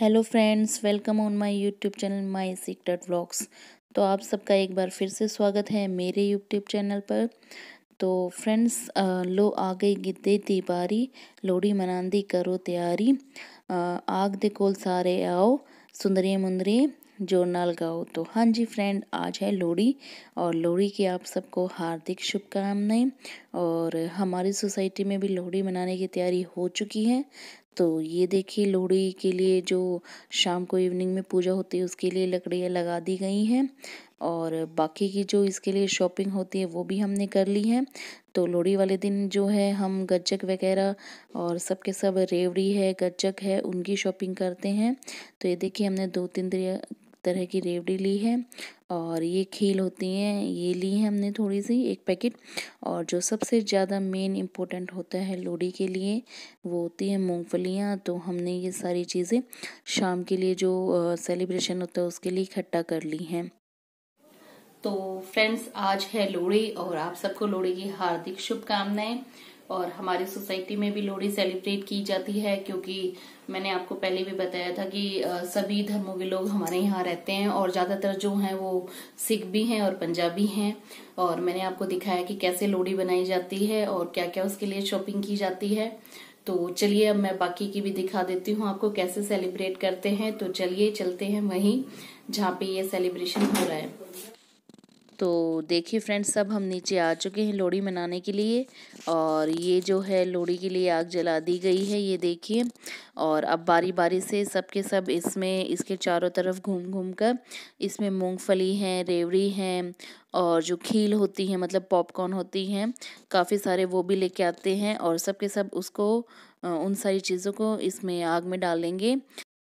Hello friends, welcome on my YouTube channel my secret vlogs. तो आप सबका एक बार फिर से स्वागत है मेरे यूट्यूब चैनल पर। तो फ्रेंड्स, लो आ गई गिद्दे दी बारी, लोहड़ी मनान दी करो तैयारी। आग दे कोल सारे आओ, सुंदरिये मुंदरिये जोर नाल गाओ। तो हाँ जी फ्रेंड, आज है लोहड़ी और लोहड़ी की आप सबको हार्दिक शुभकामनाएं। और हमारी सोसाइटी में भी लोहड़ी मनाने की तैयारी हो चुकी है। तो ये देखिए, लोहड़ी के लिए जो शाम को इवनिंग में पूजा होती है उसके लिए लकड़ियाँ लगा दी गई हैं और बाकी की जो इसके लिए शॉपिंग होती है वो भी हमने कर ली है। तो लोहड़ी वाले दिन जो है हम गज्जक वगैरह और सबके सब रेवड़ी है, गज्जक है, उनकी शॉपिंग करते हैं। तो ये देखिए, हमने 2-3 तरह की रेवड़ी ली है और ये खील होती हैं, ये ली है हमने थोड़ी सी, एक पैकेट। और जो सबसे ज़्यादा मेन इम्पोर्टेंट होता है लोहड़ी के लिए वो होती है मूंगफलियाँ। तो हमने ये सारी चीज़ें शाम के लिए जो सेलिब्रेशन होता है उसके लिए इकट्ठा कर ली हैं। तो फ्रेंड्स, आज है लोहड़ी और आप सबको लोहड़ी की हार्दिक शुभकामनाएं। और हमारी सोसाइटी में भी लोहड़ी सेलिब्रेट की जाती है, क्योंकि मैंने आपको पहले भी बताया था कि सभी धर्मों के लोग हमारे यहाँ रहते हैं और ज्यादातर जो हैं वो सिख भी हैं और पंजाबी हैं। और मैंने आपको दिखाया कि कैसे लोहड़ी बनाई जाती है और क्या क्या उसके लिए शॉपिंग की जाती है। तो चलिए, अब मैं बाकी की भी दिखा देती हूँ आपको कैसे सेलिब्रेट करते हैं। तो चलिए चलते हैं वहीं जहाँ पे ये सेलिब्रेशन हो रहा है। तो देखिए फ्रेंड्स, सब हम नीचे आ चुके हैं लोहड़ी मनाने के लिए। और ये जो है लोहड़ी के लिए आग जला दी गई है, ये देखिए। और अब बारी बारी से सबके सब इसमें इसके चारों तरफ घूम घूम कर इसमें मूंगफली हैं, रेवड़ी हैं और जो खील होती हैं मतलब पॉपकॉर्न होती हैं, काफ़ी सारे वो भी लेके आते हैं। और सबके सब उसको उन सारी चीज़ों को इसमें आग में डालेंगे।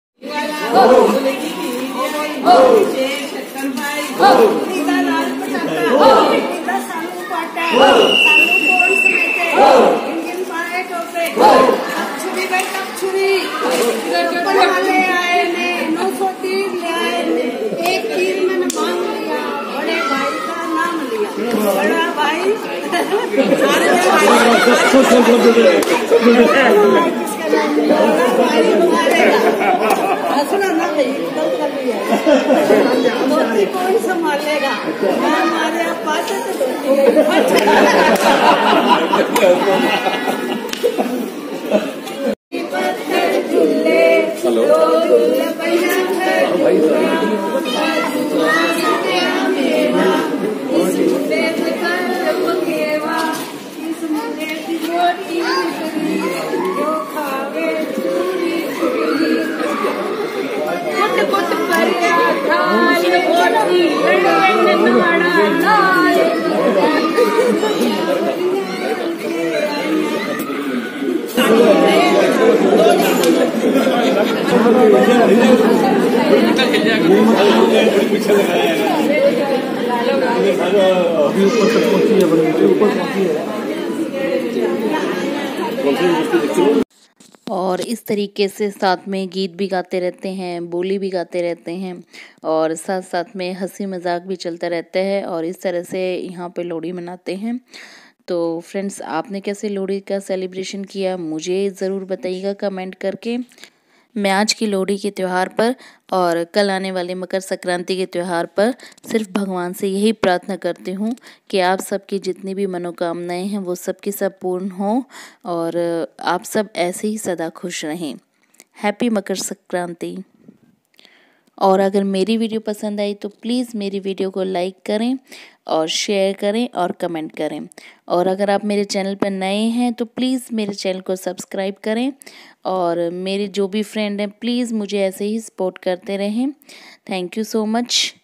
बड़ा भाई कौन संभालेगा? हमारे पास और इस तरीके से साथ में गीत भी गाते रहते हैं, बोली भी गाते रहते हैं और साथ साथ में हंसी मजाक भी चलता रहता है। और इस तरह से यहाँ पे लोहड़ी मनाते हैं। तो फ्रेंड्स, आपने कैसे लोहड़ी का सेलिब्रेशन किया मुझे ज़रूर बताइएगा कमेंट करके। मैं आज की लोहड़ी के त्यौहार पर और कल आने वाले मकर संक्रांति के त्यौहार पर सिर्फ भगवान से यही प्रार्थना करती हूँ कि आप सबकी जितनी भी मनोकामनाएं हैं वो सबकी सब पूर्ण हों और आप सब ऐसे ही सदा खुश रहें। हैप्पी मकर संक्रांति। और अगर मेरी वीडियो पसंद आई तो प्लीज़ मेरी वीडियो को लाइक करें और शेयर करें और कमेंट करें। और अगर आप मेरे चैनल पर नए हैं तो प्लीज़ मेरे चैनल को सब्सक्राइब करें। और मेरे जो भी फ्रेंड हैं प्लीज़ मुझे ऐसे ही सपोर्ट करते रहें। Thank you so much.